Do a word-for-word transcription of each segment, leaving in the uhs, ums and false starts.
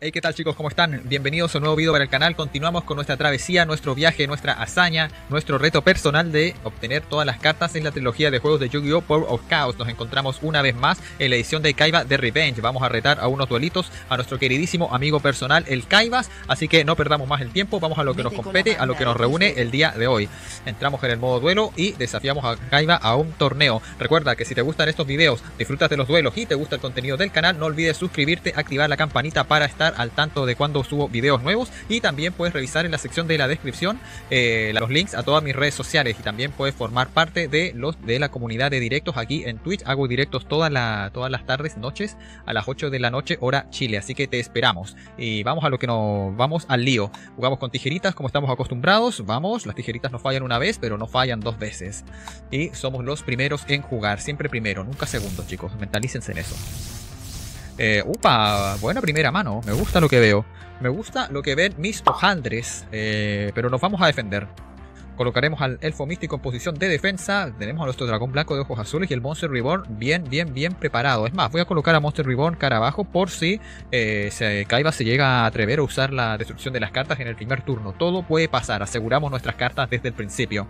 Hey, ¿qué tal chicos? ¿Cómo están? Bienvenidos a un nuevo video para el canal. Continuamos con nuestra travesía, nuestro viaje, nuestra hazaña, nuestro reto personal de obtener todas las cartas en la trilogía de juegos de Yu-Gi-Oh! Power of Chaos. Nos encontramos una vez más en la edición de Kaiba de Revenge. Vamos a retar a unos duelitos a nuestro queridísimo amigo personal, el Kaibas. Así que no perdamos más el tiempo, vamos a lo que nos compete, a lo que nos reúne el día de hoy. Entramos en el modo duelo y desafiamos a Kaiba a un torneo. Recuerda que si te gustan estos videos, disfrutas de los duelos y te gusta el contenido del canal, no olvides suscribirte, activar la campanita para estar al tanto de cuando subo videos nuevos, y también puedes revisar en la sección de la descripción eh, los links a todas mis redes sociales, y también puedes formar parte de los de la comunidad de directos aquí en Twitch. Hago directos todas la, todas las tardes, noches, a las ocho de la noche hora Chile, así que te esperamos. Y vamos a lo que nos vamos al lío. Jugamos con tijeritas como estamos acostumbrados. Vamos, las tijeritas no fallan una vez, pero no fallan dos veces, y somos los primeros en jugar, siempre primero, nunca segundo, chicos, mentalícense en eso. Eh, upa, buena primera mano. Me gusta lo que veo. Me gusta lo que ven mis hojaldres. Eh, pero nos vamos a defender. Colocaremos al elfo místico en posición de defensa. Tenemos a nuestro dragón blanco de ojos azules y el Monster Reborn bien, bien, bien preparado. Es más, voy a colocar a Monster Reborn cara abajo por si eh, se, Kaiba se llega a atrever a usar la destrucción de las cartas en el primer turno. Todo puede pasar. Aseguramos nuestras cartas desde el principio.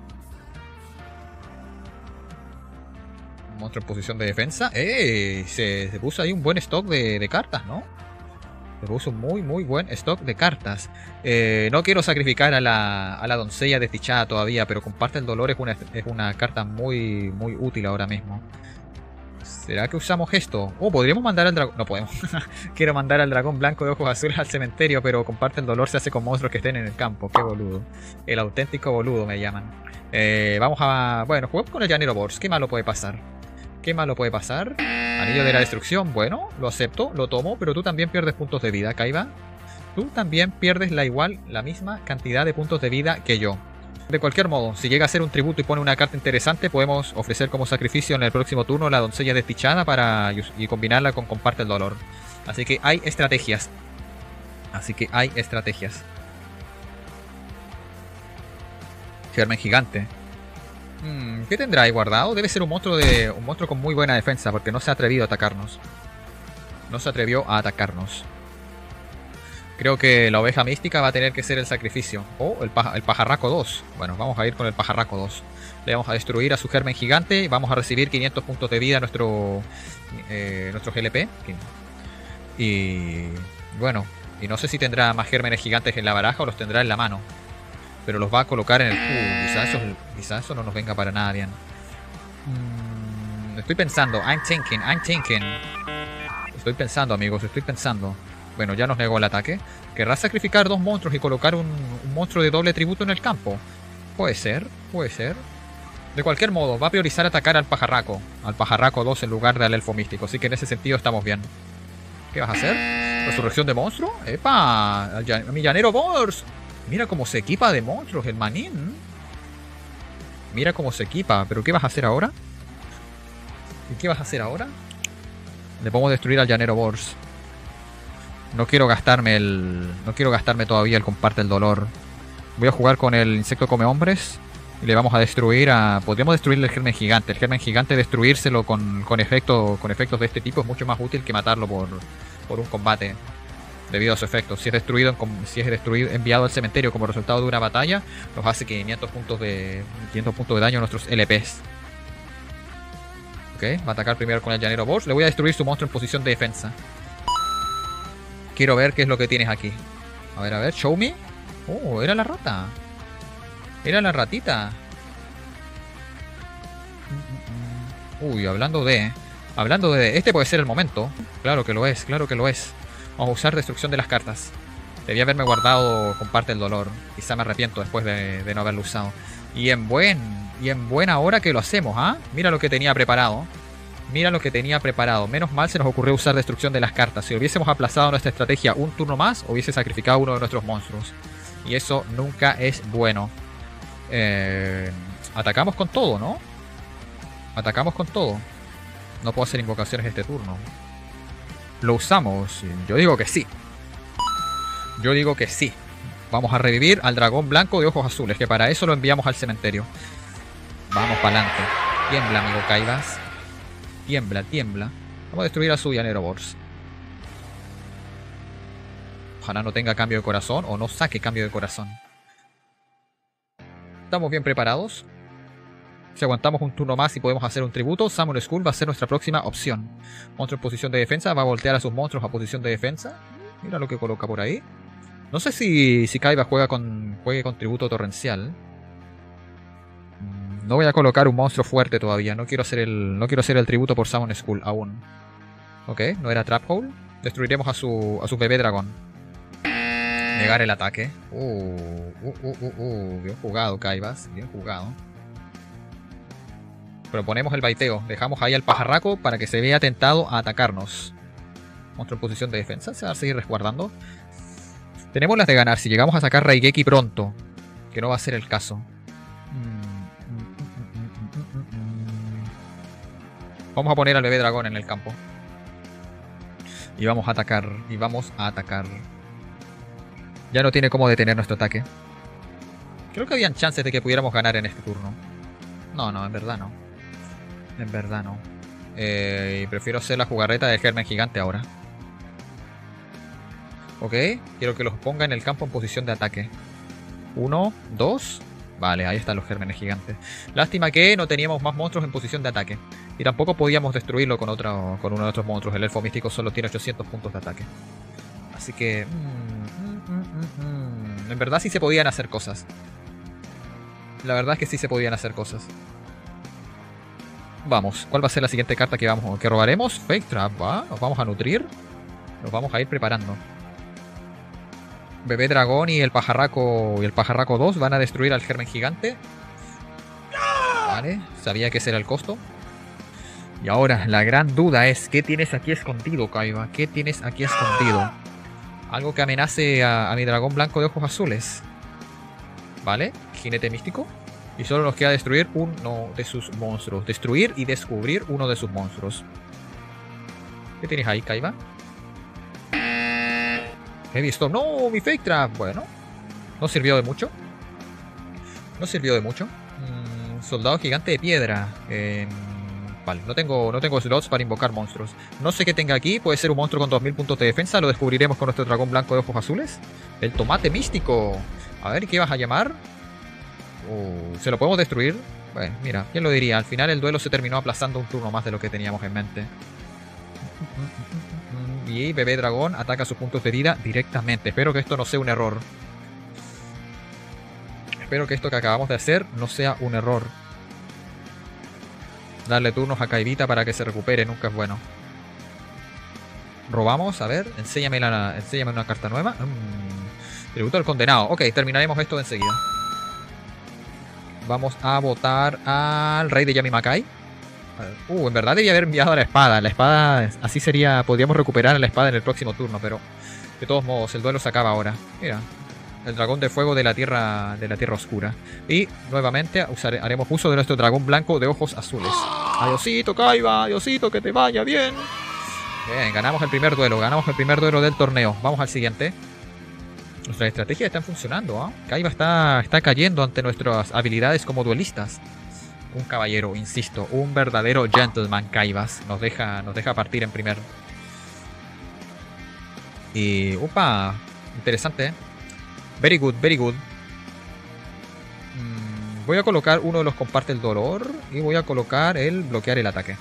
Monstruo en posición de defensa. ¡Eh! Se, se puso ahí un buen stock de, de cartas, ¿no? Se puso un muy, muy buen stock de cartas. Eh, no quiero sacrificar a la, a la doncella desdichada todavía, pero comparte el dolor es una, es una carta muy, muy útil ahora mismo. ¿Será que usamos esto? Oh, podríamos mandar al dragón. No podemos. Quiero mandar al dragón blanco de ojos azules al cementerio, pero comparte el dolor se hace con monstruos que estén en el campo. Qué boludo. El auténtico boludo me llaman. Eh, vamos a... Bueno, juguemos con el llanero Bors. ¿Qué malo puede pasar? ¿Qué malo puede pasar? Anillo de la destrucción. Bueno, lo acepto, lo tomo, pero tú también pierdes puntos de vida, Kaiba. Tú también pierdes la igual, la misma cantidad de puntos de vida que yo. De cualquier modo, si llega a ser un tributo y pone una carta interesante, podemos ofrecer como sacrificio en el próximo turno la doncella desdichada para y combinarla con comparte el dolor. Así que hay estrategias. Así que hay estrategias. Germen gigante. ¿Qué tendrá ahí guardado? Debe ser un monstruo de un monstruo con muy buena defensa, porque no se ha atrevido a atacarnos. No se atrevió a atacarnos. Creo que la oveja mística va a tener que ser el sacrificio. O oh, el, paja, el pajarraco dos. Bueno, vamos a ir con el pajarraco dos. Le vamos a destruir a su germen gigante. Vamos a recibir quinientos puntos de vida a nuestro, eh, nuestro G L P. Y bueno, y no sé si tendrá más gérmenes gigantes en la baraja o los tendrá en la mano. Pero los va a colocar en el... Uh, quizás eso, quizá eso no nos venga para nada bien. Mm, estoy pensando. I'm thinking, I'm thinking. Estoy pensando, amigos, estoy pensando. Bueno, ya nos negó el ataque. ¿Querrá sacrificar dos monstruos y colocar un, un monstruo de doble tributo en el campo? Puede ser, puede ser. De cualquier modo, va a priorizar atacar al pajarraco. Al pajarraco dos en lugar del elfo místico. Así que en ese sentido estamos bien. ¿Qué vas a hacer? ¿Resurrección de monstruo? ¡Epa! A mi llanero Bors. Mira cómo se equipa de monstruos el manín. Mira cómo se equipa. ¿Pero qué vas a hacer ahora? ¿Y qué vas a hacer ahora? Le podemos destruir al llanero Bors. No quiero gastarme el... No quiero gastarme todavía el comparte el dolor. Voy a jugar con el insecto come hombres. Y le vamos a destruir a... Podríamos destruirle el germen gigante. El germen gigante, destruírselo con, con, efecto, con efectos de este tipo es mucho más útil que matarlo por, por un combate. Debido a su efecto. Si es destruido, si es destruido, enviado al cementerio como resultado de una batalla, nos hace quinientos puntos de quinientos puntos de daño a nuestros L Ps. Ok, va a atacar primero con el llanero Bors. Le voy a destruir su monstruo en posición de defensa. Quiero ver qué es lo que tienes aquí. A ver, a ver, show me. Oh, era la rata. Era la ratita. Uy, hablando de... Hablando de... Este puede ser el momento. Claro que lo es, claro que lo es. Vamos a usar destrucción de las cartas. Debía haberme guardado comparte el dolor. Quizá me arrepiento después de, de no haberlo usado. Y en buen y en buena hora que lo hacemos, ¿ah? ¿eh? Mira lo que tenía preparado. Mira lo que tenía preparado. Menos mal se nos ocurrió usar destrucción de las cartas. Si hubiésemos aplazado nuestra estrategia un turno más, hubiese sacrificado uno de nuestros monstruos. Y eso nunca es bueno. Eh, atacamos con todo, ¿no? Atacamos con todo. No puedo hacer invocaciones este turno. ¿Lo usamos? Yo digo que sí. Yo digo que sí. Vamos a revivir al dragón blanco de ojos azules, que para eso lo enviamos al cementerio. Vamos para adelante. Tiembla, amigo Kaibas. Tiembla, tiembla. Vamos a destruir a su llanero Bors. Ojalá no tenga cambio de corazón o no saque cambio de corazón. Estamos bien preparados. Si aguantamos un turno más y podemos hacer un tributo, Summon Skull va a ser nuestra próxima opción. Monstruo en posición de defensa, va a voltear a sus monstruos a posición de defensa. Mira lo que coloca por ahí. No sé si, si Kaiba juega con, juegue con tributo torrencial. No voy a colocar un monstruo fuerte todavía. No quiero hacer el, no quiero hacer el tributo por Summon Skull aún. Ok, no era Trap Hole. Destruiremos a su, a su bebé dragón. Negar el ataque. Uh, uh, uh, uh, uh. Bien jugado, Kaibas. Bien jugado. Proponemos el baiteo. Dejamos ahí al pajarraco para que se vea tentado a atacarnos. Monstruo en posición de defensa. Se va a seguir resguardando. Tenemos las de ganar. Si llegamos a sacar Raigeki pronto. Que no va a ser el caso. Vamos a poner al bebé dragón en el campo. Y vamos a atacar. Y vamos a atacar. Ya no tiene cómo detener nuestro ataque. Creo que habían chances de que pudiéramos ganar en este turno. No, no, en verdad no. En verdad no. Eh, prefiero hacer la jugarreta del germen gigante ahora. Ok, quiero que los ponga en el campo en posición de ataque. Uno, dos. Vale, ahí están los gérmenes gigantes. Lástima que no teníamos más monstruos en posición de ataque. Y tampoco podíamos destruirlo con, otro, con uno de otros monstruos. El elfo místico solo tiene ochocientos puntos de ataque. Así que... Mm, mm, mm, mm. En verdad sí se podían hacer cosas. La verdad es que sí se podían hacer cosas. Vamos, ¿cuál va a ser la siguiente carta que, vamos, que robaremos? Fake Trap, ¿va? Nos vamos a nutrir. Nos vamos a ir preparando. Bebé dragón y el pajarraco y el pajarraco dos van a destruir al germen gigante. Vale, sabía que ese era el costo. Y ahora la gran duda es, ¿qué tienes aquí escondido, Kaiba? ¿Qué tienes aquí escondido? Algo que amenace a, a mi dragón blanco de ojos azules. Vale, jinete místico. Y solo nos queda destruir uno de sus monstruos. Destruir y descubrir uno de sus monstruos. ¿Qué tienes ahí, Kaiba? Heavy Storm. ¡No! ¡Mi Fake Trap! Bueno, no sirvió de mucho. No sirvió de mucho. Mm, soldado gigante de piedra. Eh, vale, no tengo, no tengo slots para invocar monstruos. No sé qué tenga aquí. Puede ser un monstruo con dos mil puntos de defensa. Lo descubriremos con nuestro dragón blanco de ojos azules. El tomate místico. A ver, ¿qué vas a llamar? Uh, ¿Se lo podemos destruir? Bueno, mira, ¿quién lo diría? Al final el duelo se terminó aplazando un turno más de lo que teníamos en mente. Y bebé dragón ataca sus puntos de vida directamente. Espero que esto no sea un error. Espero que esto que acabamos de hacer no sea un error. Darle turnos a Kaibita para que se recupere nunca es bueno. Robamos, a ver, enséñame, la, enséñame una carta nueva. Mm, tributo al condenado. Ok, terminaremos esto enseguida. Vamos a votar al rey de Yamimakai. Uh, en verdad debía haber enviado a la espada. La espada, así sería, podríamos recuperar la espada en el próximo turno, pero de todos modos, el duelo se acaba ahora. Mira, el dragón de fuego de la tierra de la tierra oscura. Y nuevamente usare, haremos uso de nuestro dragón blanco de ojos azules. Adiosito, Kaiba, adiosito, que te vaya bien. Bien, ganamos el primer duelo, ganamos el primer duelo del torneo. Vamos al siguiente. Nuestras estrategias están funcionando, ¿eh? Kaiba está, está cayendo ante nuestras habilidades como duelistas. Un caballero, insisto, un verdadero gentleman, Kaibas. Nos deja, nos deja partir en primer. Y... ¡Upa! Interesante, ¿eh? Very good, very good. Mm, voy a colocar uno de los comparte el dolor. Y voy a colocar el bloquear el ataque.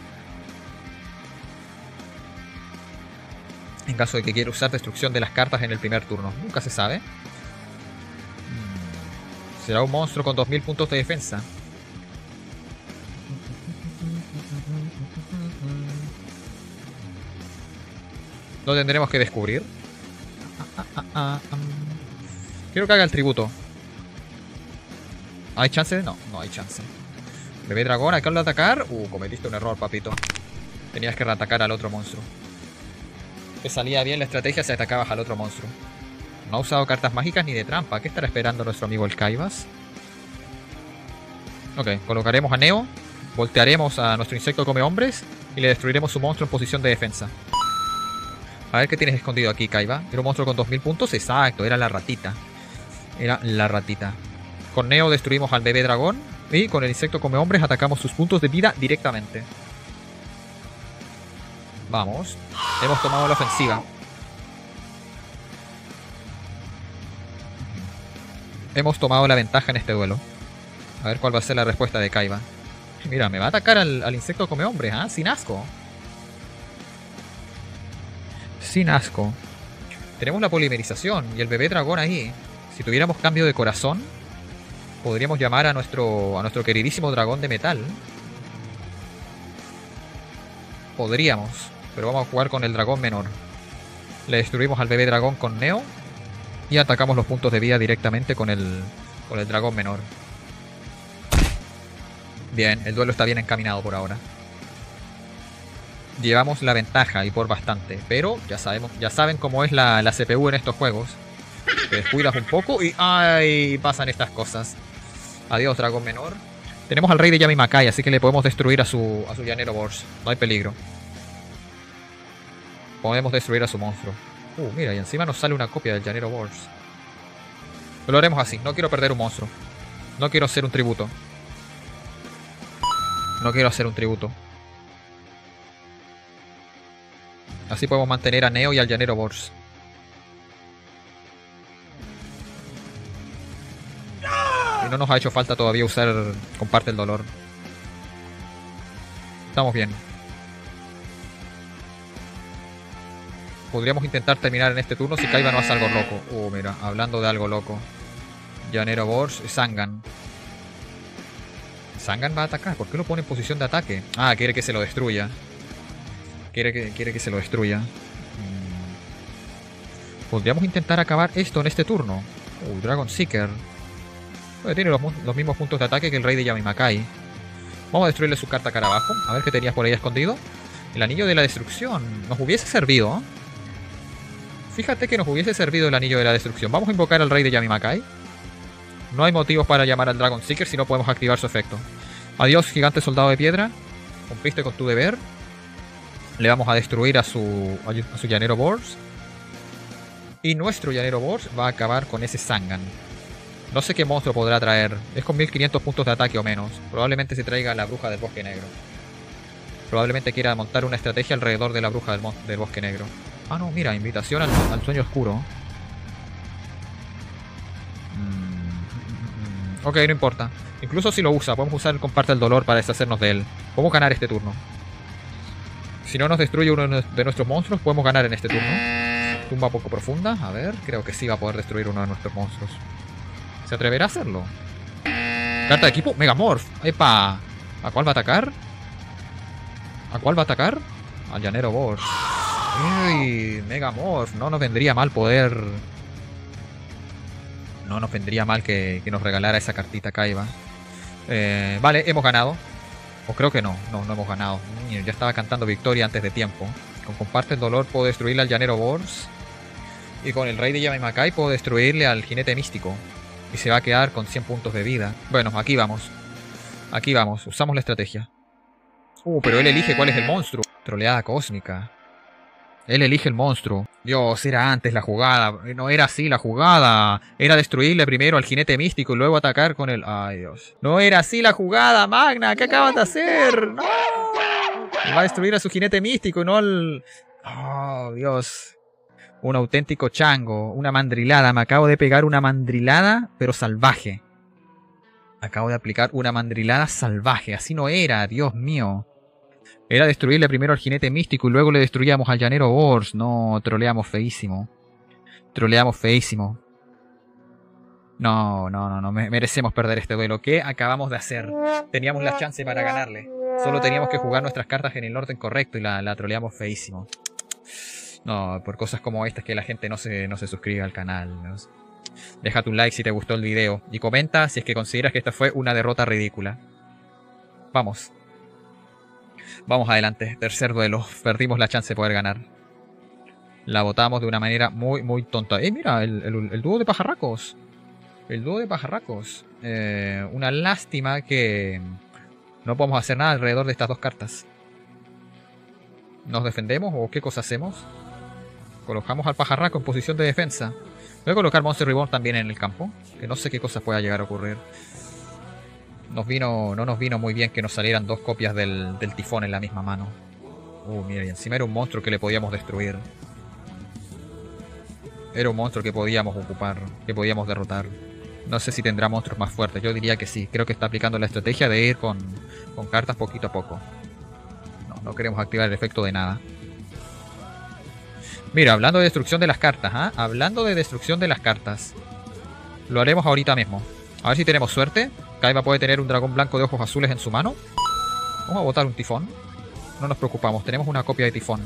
En caso de que quiera usar destrucción de las cartas en el primer turno. Nunca se sabe. Mm, será un monstruo con dos mil puntos de defensa. Lo tendremos que descubrir. Ah, ah, ah, ah. Quiero que haga el tributo. ¿Hay chance? No, no hay chance. Bebé dragón, acá lo de atacar. Uh, cometiste un error, papito. Tenías que reatacar al otro monstruo. Te salía bien la estrategia si atacabas al otro monstruo. No ha usado cartas mágicas ni de trampa. ¿Qué estará esperando nuestro amigo el Kaibas? Ok, colocaremos a Neo. Voltearemos a nuestro insecto come hombres. Y le destruiremos su monstruo en posición de defensa. A ver qué tienes escondido aquí, Kaiba. ¿Era un monstruo con dos mil puntos? Exacto, era la ratita. Era la ratita. Con Neo destruimos al bebé dragón. Y con el insecto come hombres atacamos sus puntos de vida directamente. Vamos. Hemos tomado la ofensiva. Hemos tomado la ventaja en este duelo. A ver cuál va a ser la respuesta de Kaiba. Mira, me va a atacar al, al insecto come hombres, ¿ah? ¿eh? Sin asco. Sin asco. Tenemos la polimerización y el bebé dragón ahí. Si tuviéramos cambio de corazón, podríamos llamar a nuestro, a nuestro queridísimo dragón de metal. Podríamos, pero vamos a jugar con el dragón menor. Le destruimos al bebé dragón con Neo y atacamos los puntos de vida directamente con el, con el dragón menor. Bien, el duelo está bien encaminado por ahora. Llevamos la ventaja y por bastante, pero ya sabemos, ya saben cómo es la, la C P U en estos juegos. Te descuidas un poco y ¡ay! Pasan estas cosas. Adiós, dragón menor. Tenemos al rey de Yami Makai, así que le podemos destruir a su, a su llanero Boars. No hay peligro. Podemos destruir a su monstruo. Uh, mira, y encima nos sale una copia del llanero Boars. Lo haremos así, no quiero perder un monstruo. No quiero hacer un tributo. No quiero hacer un tributo. Así podemos mantener a Neo y al llanero Boars. Y no nos ha hecho falta todavía usar Comparte el dolor. Estamos bien. Podríamos intentar terminar en este turno si Kaiba no hace algo loco. Uh, mira, hablando de algo loco. Llanero Boars, Sangan. Sangan va a atacar. ¿Por qué lo pone en posición de ataque? Ah, quiere que se lo destruya. Quiere que, quiere que se lo destruya. Hmm. Podríamos intentar acabar esto en este turno. Uh, Dragon Seeker. Tiene los, los mismos puntos de ataque que el rey de Yami Makai. Vamos a destruirle su carta cara abajo. A ver qué tenías por ahí escondido. El anillo de la destrucción. Nos hubiese servido. Fíjate que nos hubiese servido el anillo de la destrucción. Vamos a invocar al rey de Yami Makai. No hay motivos para llamar al Dragon Seeker si no podemos activar su efecto. Adiós, gigante soldado de piedra. Cumpliste con tu deber. Le vamos a destruir a su, a su llanero Boars. Y nuestro llanero Boars va a acabar con ese Sangan. No sé qué monstruo podrá traer. Es con mil quinientos puntos de ataque o menos. Probablemente se traiga la bruja del bosque negro. Probablemente quiera montar una estrategia alrededor de la bruja del, del bosque negro. Ah, no, mira, invitación al, al sueño oscuro. Mm, ok, no importa. Incluso si lo usa, podemos usar el comparte el dolor para deshacernos de él. Podemos ganar este turno. Si no nos destruye uno de nuestros monstruos, podemos ganar en este turno. Tumba poco profunda. A ver, creo que sí va a poder destruir uno de nuestros monstruos. ¿Se atreverá a hacerlo? Carta de equipo, Megamorph. ¡Epa! ¿A cuál va a atacar? ¿A cuál va a atacar? Al llanero Boars. ¡Uy! Megamorph. No nos vendría mal poder... No nos vendría mal que, que nos regalara esa cartita Kaiba. Eh, vale, hemos ganado. O creo que no. No, no hemos ganado. Ya estaba cantando victoria antes de tiempo. Con Comparte el dolor puedo destruirle al llanero Boars. Y con el rey de Yami Makai puedo destruirle al jinete místico. Y se va a quedar con cien puntos de vida. Bueno, aquí vamos. Aquí vamos. Usamos la estrategia. Uh, pero él elige cuál es el monstruo. Troleada cósmica. Él elige el monstruo. Dios, era antes la jugada. No era así la jugada. Era destruirle primero al jinete místico y luego atacar con el... Ay, Dios. No era así la jugada, Magna. ¿Qué acabas de hacer? No. Va a destruir a su jinete místico y no al... Oh, Dios. Un auténtico chango. Una mandrilada. Me acabo de pegar una mandrilada, pero salvaje. Acabo de aplicar una mandrilada salvaje. Así no era, Dios mío. Era destruirle primero al jinete místico y luego le destruíamos al llanero Boars. No, troleamos feísimo. Troleamos feísimo. No, no, no, no. Merecemos perder este duelo. ¿Qué acabamos de hacer? Teníamos la chance para ganarle. Solo teníamos que jugar nuestras cartas en el orden correcto y la, la troleamos feísimo. No, por cosas como estas que la gente no se, no se suscribe al canal, ¿no? Déjate un like si te gustó el video. Y comenta si es que consideras que esta fue una derrota ridícula. Vamos. Vamos adelante. Tercer duelo. Perdimos la chance de poder ganar. La botamos de una manera muy, muy tonta. Eh, mira, el, el, el dúo de pajarracos. El dúo de pajarracos. Eh, una lástima que no podemos hacer nada alrededor de estas dos cartas. ¿Nos defendemos o qué cosa hacemos? Colocamos al pajarraco en posición de defensa. Voy a colocar Monster Reborn también en el campo. Que no sé qué cosas pueda llegar a ocurrir. Nos vino, no nos vino muy bien que nos salieran dos copias del, del tifón en la misma mano. Uh, mira, y encima era un monstruo que le podíamos destruir. Era un monstruo que podíamos ocupar, que podíamos derrotar. No sé si tendrá monstruos más fuertes. Yo diría que sí. Creo que está aplicando la estrategia de ir con, con cartas poquito a poco. No, no queremos activar el efecto de nada. Mira, hablando de destrucción de las cartas, ¿ah? ¿eh? Hablando de destrucción de las cartas. Lo haremos ahorita mismo. A ver si tenemos suerte. Kaiba puede tener un dragón blanco de ojos azules en su mano. Vamos a botar un tifón. No nos preocupamos, tenemos una copia de tifón.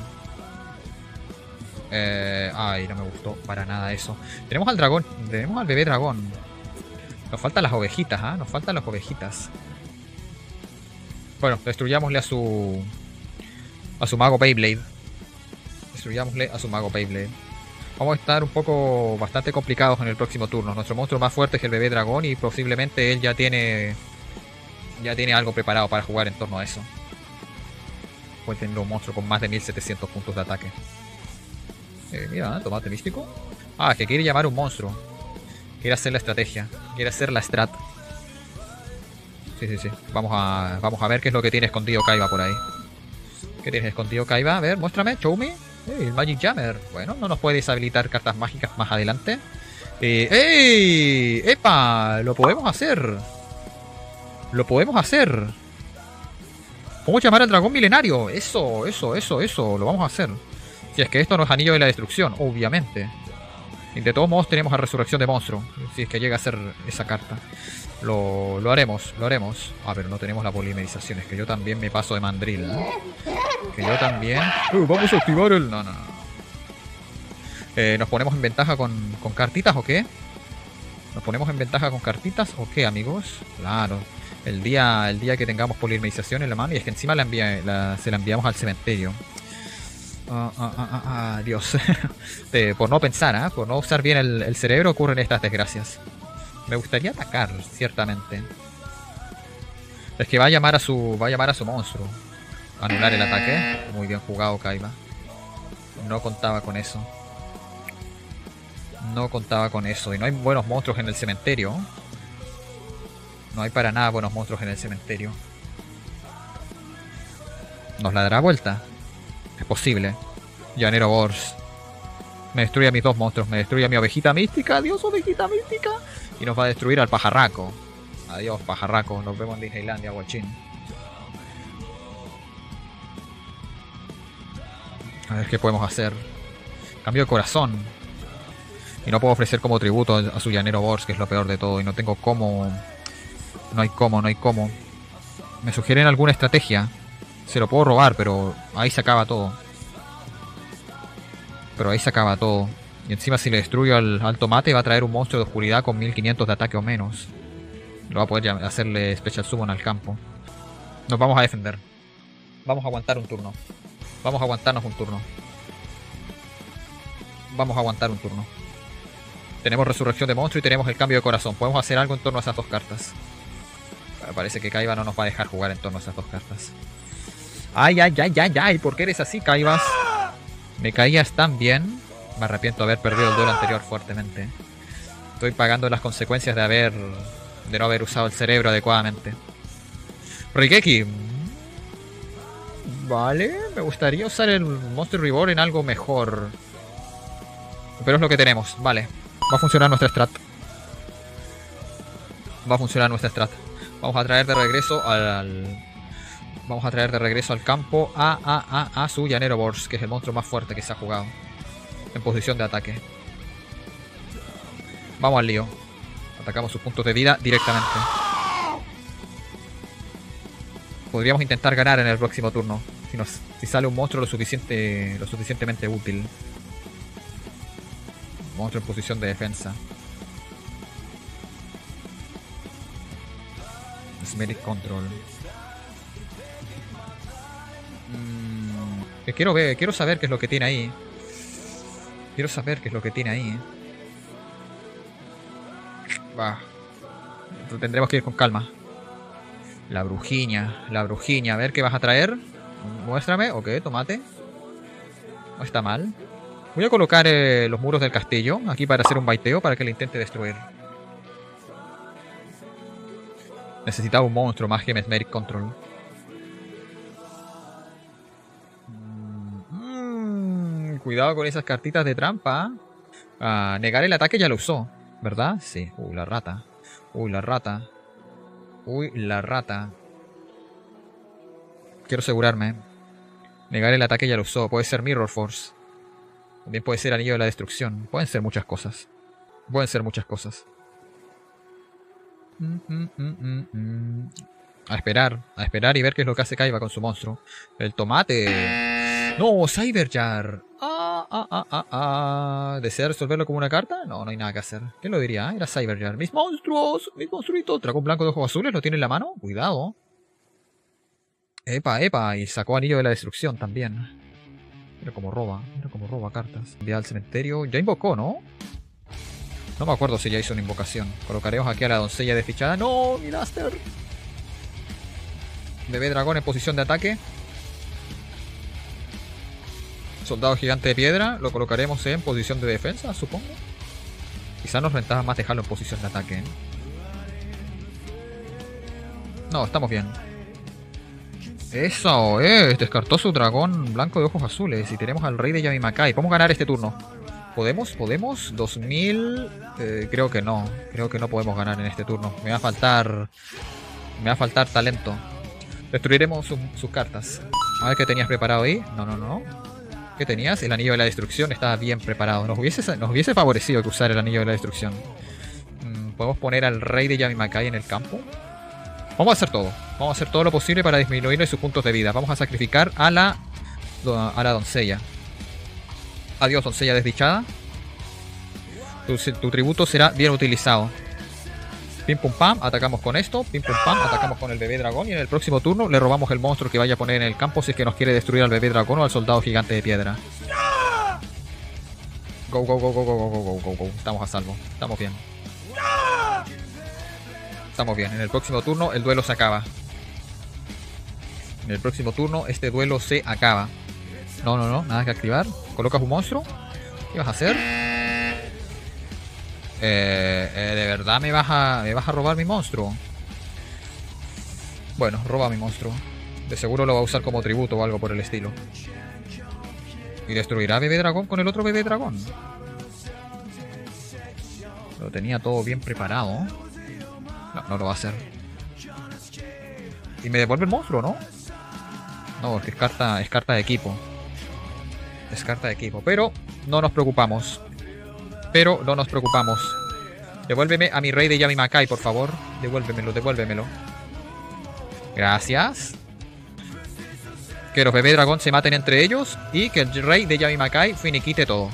Eh, ay, no me gustó para nada eso. Tenemos al dragón, tenemos al bebé dragón. Nos faltan las ovejitas, ¿ah? ¿eh? Nos faltan las ovejitas. Bueno, destruyámosle a su... A su mago Beyblade. Destruyámosle a su mago Beyblade. Vamos a estar un poco bastante complicados en el próximo turno. Nuestro monstruo más fuerte es el bebé dragón y posiblemente él ya tiene... Ya tiene algo preparado para jugar en torno a eso. Puede tener un monstruo con más de mil setecientos puntos de ataque. Eh, mira, tomate místico. Ah, que quiere llamar un monstruo. Quiere hacer la estrategia. Quiere hacer la strat. Sí, sí, sí. Vamos a, vamos a ver qué es lo que tiene escondido Kaiba por ahí. ¿Qué tienes escondido Kaiba? A ver, muéstrame, show me. Hey, el Magic Jammer. Bueno, no nos puede deshabilitar cartas mágicas más adelante. Eh, ¡Ey! ¡Epa! Lo podemos hacer. Lo podemos hacer. Podemos llamar al dragón milenario. Eso, eso, eso, eso. Lo vamos a hacer. Si es que esto no es anillo de la destrucción, obviamente. Y de todos modos tenemos a resurrección de monstruo. Si es que llega a ser esa carta. Lo, lo haremos, lo haremos. Ah, pero no tenemos la polimerización. Es que yo también me paso de mandril, ¿no? Que yo también... Uh, vamos a activar el... No, no, no. Eh, ¿Nos ponemos en ventaja con, con cartitas o qué? ¿Nos ponemos en ventaja con cartitas o qué, amigos? Claro. El día, el día que tengamos polimerización en la mano. Y es que encima la envía, la, se la enviamos al cementerio. Ah, ah, ah, ah, ah, Dios. eh, por no pensar, ¿eh? Por no usar bien el, el cerebro ocurren estas desgracias. Me gustaría atacar, ciertamente. Es que va a llamar a su. Va a llamar a su monstruo. Anular el ataque. Muy bien jugado, Kaiba. No contaba con eso. No contaba con eso. Y no hay buenos monstruos en el cementerio. No hay para nada buenos monstruos en el cementerio. ¿Nos la dará vuelta? Es posible. Llanero Bors. Me destruye a mis dos monstruos. Me destruye a mi ovejita mística. Adiós, ovejita mística. Y nos va a destruir al pajarraco. Adiós, pajarraco. Nos vemos en Disneylandia, guachín. A ver qué podemos hacer. Cambio de corazón. Y no puedo ofrecer como tributo a su llanero Bors, que es lo peor de todo. Y no tengo cómo. No hay cómo, no hay cómo. Me sugieren alguna estrategia. Se lo puedo robar, pero ahí se acaba todo. Pero ahí se acaba todo. Y encima si le destruyo al, al tomate va a traer un monstruo de oscuridad con mil quinientos de ataque o menos. Lo va a poder hacerle Special Summon al campo. Nos vamos a defender. Vamos a aguantar un turno. Vamos a aguantarnos un turno. Vamos a aguantar un turno. Tenemos resurrección de monstruo y tenemos el cambio de corazón. Podemos hacer algo en torno a esas dos cartas. Parece que Kaiba no nos va a dejar jugar en torno a esas dos cartas. Ay, ay, ay, ay, ay. ¿Por qué eres así, Kaibas? Me caías tan bien. Me arrepiento de haber perdido el duelo anterior fuertemente. Estoy pagando las consecuencias de haber... de no haber usado el cerebro adecuadamente. Rigeki. Vale, me gustaría usar el Monster Reborn en algo mejor. Pero es lo que tenemos, vale. Va a funcionar nuestra strat. Va a funcionar nuestra strat. Vamos a traer de regreso al... Vamos a traer de regreso al campo a, a, a, a su llanero Bors, que es el monstruo más fuerte que se ha jugado. En posición de ataque. Vamos al lío. Atacamos sus puntos de vida directamente. Podríamos intentar ganar en el próximo turno. Si, nos, si sale un monstruo lo, suficiente, lo suficientemente útil. Monstruo en posición de defensa. Mesmeric Control. Mm, que quiero ver, quiero saber qué es lo que tiene ahí. Quiero saber qué es lo que tiene ahí. Va. Tendremos que ir con calma. La brujiña, la brujiña. A ver qué vas a traer. Muéstrame. Ok, tomate. No está mal. Voy a colocar eh, los muros del castillo aquí para hacer un baiteo para que le intente destruir. Necesitaba un monstruo más que Mesmeric Control. Mm, cuidado con esas cartitas de trampa. Ah, negar el ataque ya lo usó, ¿verdad? Sí. Uh, la rata. Uy, la rata. Uy, la rata. Quiero asegurarme. Negar el ataque ya lo usó. Puede ser Mirror Force. También puede ser Anillo de la Destrucción. Pueden ser muchas cosas. Pueden ser muchas cosas. Mm, mm, mm, mm, mm. A esperar. A esperar y ver qué es lo que hace Kaiba con su monstruo. El tomate. No, Cyberjar. Ah, ah, ah, ah, ah. ¿Desea resolverlo como una carta? No, no hay nada que hacer. ¿Quién lo diría? Era Cyberjar. Mis monstruos. Mis monstruitos. Dragón blanco de ojos azules. ¿Lo tiene en la mano? Cuidado. Epa, epa. Y sacó Anillo de la Destrucción también. Mira cómo roba. Mira cómo roba cartas. Envía al cementerio. Ya invocó, ¿no? No me acuerdo si ya hizo una invocación. Colocaremos aquí a la doncella desfichada. ¡No! ¡Mi Duster! Bebé dragón en posición de ataque. Soldado gigante de piedra. Lo colocaremos en posición de defensa, supongo. Quizás nos rentaba más dejarlo en posición de ataque, ¿eh? No, estamos bien. Eso es. Descartó su dragón blanco de ojos azules. Y tenemos al rey de Yamimakai. Podemos ganar este turno. ¿Podemos? ¿Podemos? dos mil... Eh, creo que no. Creo que no podemos ganar en este turno. Me va a faltar... Me va a faltar talento. Destruiremos su, sus cartas. A ver qué tenías preparado ahí. No, no, no. ¿Qué tenías? El anillo de la destrucción estaba bien preparado. Nos hubiese, nos hubiese favorecido que usar el anillo de la destrucción. Mm, Podemos poner al rey de Yamimakai en el campo. Vamos a hacer todo. Vamos a hacer todo lo posible para disminuirle sus puntos de vida. Vamos a sacrificar a la, a la doncella. Adiós, doncella desdichada. Tu, tu tributo será bien utilizado. Pim pum pam, atacamos con esto. Pim pum pam, atacamos con el bebé dragón. Y en el próximo turno le robamos el monstruo que vaya a poner en el campo si es que nos quiere destruir al bebé dragón o al soldado gigante de piedra. Go, go, go, go, go, go, go, go, go. Estamos a salvo. Estamos bien. Estamos bien. En el próximo turno el duelo se acaba. En el próximo turno este duelo se acaba. No, no, no. Nada que activar. Colocas un monstruo. ¿Qué vas a hacer? Eh, eh, ¿De verdad me vas, a, me vas a robar mi monstruo? Bueno, roba mi monstruo. De seguro lo va a usar como tributo o algo por el estilo. ¿Y destruirá a bebé dragón con el otro bebé dragón? Lo tenía todo bien preparado. No, no lo va a hacer. Y me devuelve el monstruo, ¿no? No, porque es carta, es carta de equipo. Es carta de equipo. Pero no nos preocupamos. Pero no nos preocupamos. Devuélveme a mi rey de Yamimakai, por favor. Devuélvemelo, devuélvemelo. Gracias. Que los bebés dragón se maten entre ellos. Y que el rey de Yamimakai finiquite todo.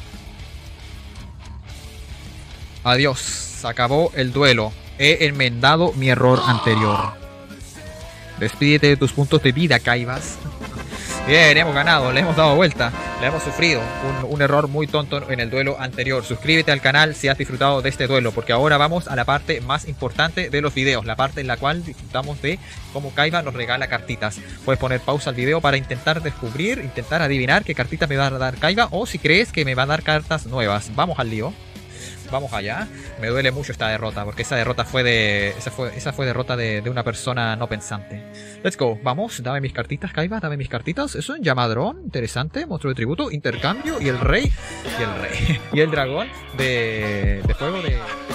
Adiós. Se acabó el duelo. He enmendado mi error anterior. Despídete de tus puntos de vida, Kaibas. Bien, hemos ganado, le hemos dado vuelta, le hemos sufrido un, un error muy tonto en el duelo anterior. Suscríbete al canal si has disfrutado de este duelo, porque ahora vamos a la parte más importante de los videos, la parte en la cual disfrutamos de cómo Kaiba nos regala cartitas. Puedes poner pausa al video para intentar descubrir, intentar adivinar qué cartitas me va a dar Kaiba, o si crees que me va a dar cartas nuevas. Vamos al lío. Vamos allá. Me duele mucho esta derrota, porque esa derrota fue de... Esa fue, esa fue derrota de, de una persona no pensante. Let's go. Vamos, dame mis cartitas, Kaiba, dame mis cartitas. Eso es un llamadrón, interesante. Monstruo de tributo, intercambio y el rey... Y el rey... y el dragón de... de fuego de...